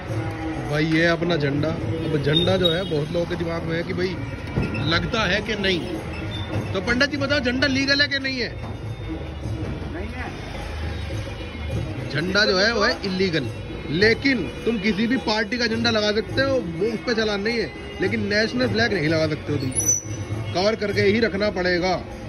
भाई ये अपना झंडा। अब झंडा जो है बहुत लोगों के दिमाग में है कि भाई लगता है कि नहीं, तो पंडित जी बताओ झंडा लीगल है कि नहीं है? नहीं है। झंडा जो है वो है इलीगल, लेकिन तुम किसी भी पार्टी का झंडा लगा सकते हो, वो उस पे चलान नहीं है, लेकिन नेशनल फ्लैग नहीं लगा सकते हो तुम, कवर करके ही रखना पड़ेगा।